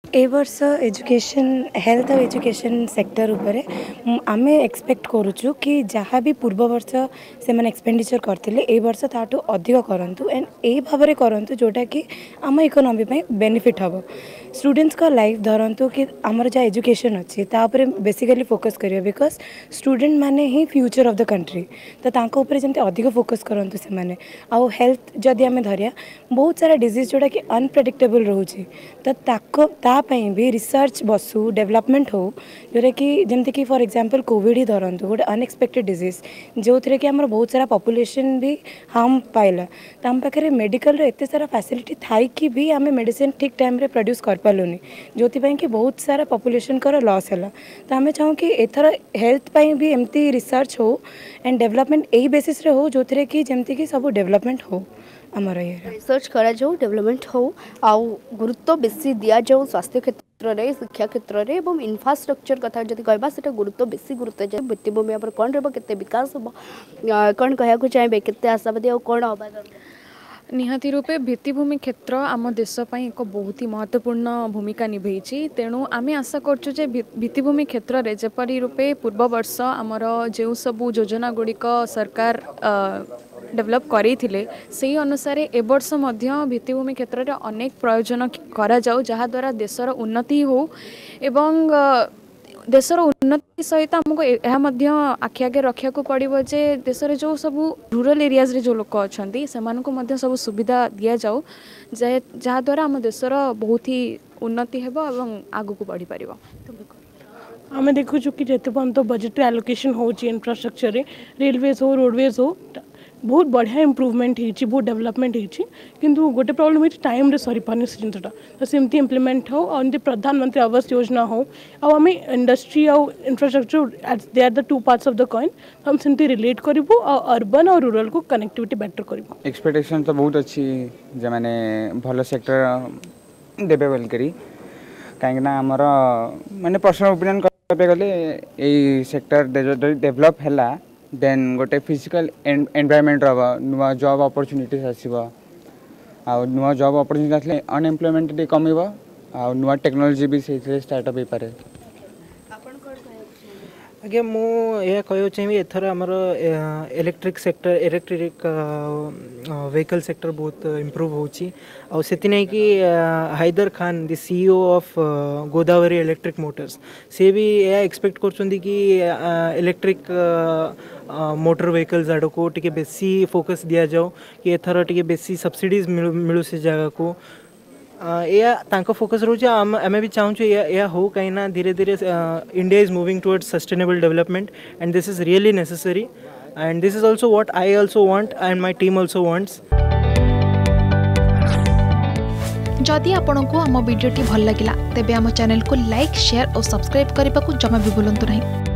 ए वर्ष education health और education sector उपरे आमे एक्सपेक्ट करूँ कि जहाँ भी पूर्व वर्ष से मैंने एक्सपेंडिचर करते ए वर्ष ताठू अधिक करूँ एंड यही भाव में करूँ जोटा कि आम इकोनॉमी बेनिफिट हम स्टूडेंट्स का लाइफ धरतु कि आमर जहाँ एजुकेशन अच्छी तापर बेसिकली फोकस करिए बिकॉज स्टूडेंट माने ही फ्यूचर ऑफ द कंट्री तो जमी अधिक फोकस करूँ से मैंने आउ हेल्थ जदि आम धरिया बहुत सारा डिजीज जोटा कि अनप्रेडिक्टेबल रोचे तो भी रिसर्च बसु डेवलपमेंट हो जोटा कि जमती कि फॉर एग्जांपल कोविड ही धरतु गोटे अनएक्सपेक्टेड डिजीज जो थे कि आम बहुत सारा पॉपुलेशन भी हार्म पाइला तो आम पाखे मेडिकल एत सारा फैसिलिटी थी भी आम मेडिसिन ठीक टाइम रे प्रोड्यूस कर पार्लुनि जो कि बहुत सारा पॉपुलेशन कर लॉस है तो आम चाहूँ कि एथर हेल्थ पाई भी एमती रिसर्च हो एंड डेवलपमेंट यही बेसिस रे हो जो थे कि जमती कि सब डेवलपमेंट हो आमर ये रिसर्च करा जाऊ डेवलपमेंट हो आउ गुरुत्व बेसी दिया जाऊ स्वास्थ्य क्षेत्र रे शिक्षा क्षेत्र रे एवं इंफ्रास्ट्रक्चर कथा जदि कहबा सेटा गुरुत्व बेसी गुरुत्व जाय भित्तिभूमि पर कोन रहबो केते विकास हो कोन कहया को चाहेबे केते आशावादी और कोन होबा दरकार निहाती रूपे भित्तिभूमि क्षेत्र आम देश एक बहुत ही महत्वपूर्ण भूमिका निभेची तेणु आम आशा करछु जे भित्तिभूमि क्षेत्र रे जेपरि रूपे पूर्व वर्ष आमर जो सबू योजना गुड़िक सरकार डेवलप करते से अनुसार ए वर्ष भित्तिभूमि क्षेत्र में अनेक प्रयोजन करा जाऊ जहाँ द्वारा देशर उन्नति हो एवं देशर उन्नति सहित आमको यह आखि आगे रखा पड़ो जे देशर जो सब रूरल एरियाज रे जो लोक अच्छा से सब सुविधा दि जाऊ जहाँ द्वारा आम देशर बहुत ही उन्नति हेबो एवं आगु बढ़ी पार। आम देखु कि जिते पर्यंत बजेट एलोकेशन हो इंफ्रास्ट्रक्चर रेलवेज हो रोडवेज हो बहुत बढ़िया इम्प्रूवमेंट होती बहुत डेवलपमेंट होती किंतु गोटे प्रॉब्लम है टाइम रे सरी पानी से जिनटा तो सेमती इम्प्लीमेंट हो और प्रधानमंत्री आवास योजना हो आम इंडस्ट्री और infrastructure they are the two parts of the coin हम सेमती रिलेट करूँ और अर्बन और रूरल को कनेक्टिविटी बेटर करूँ। एक्सपेक्टेशन तो बहुत अच्छी जो मैंने भल सेक्टर देवे बोलिकी कहीं आमर माने पर्सनल ओपिनियन गले यही सेक्टर डेभलप है देन गोटे फिजिकल एनवायरनमेंट नुआ जॉब अपॉर्चुनिटीज आसो आ नुआ जॉब अपॉर्चुनिटी आसले अनएम्प्लॉयमेंट कम आ नुआ टेक्नोलॉजी भी से स्टार्टअप हो पारे। आगे मुझे कह चाहिए एथर आमर electric sector electric vehicle sector बहुत इम्प्रूव होची और सेति नहीं कि Haider Khan the CEO of Godavari electric motors से भी यह एक्सपेक्ट कर कि इलेक्ट्रिक मोटर व्हीकल्स आड़ को टी बेसी फोकस दिया जाओ कि एथर टी बेसी सब्सिडीज मिलू से जगह को या तांको फोकस रोचे आम भी चाहूँ या हो कहीं ना धीरे धीरे India is moving towards sustainable development and this is really necessary and this is also what I also want and my team also wants. जदि आपंक आम भिडी भल लगा तेब आम चैनल को लाइक शेयर और सब्सक्राइब करने को जमा भी भूलु नहीं।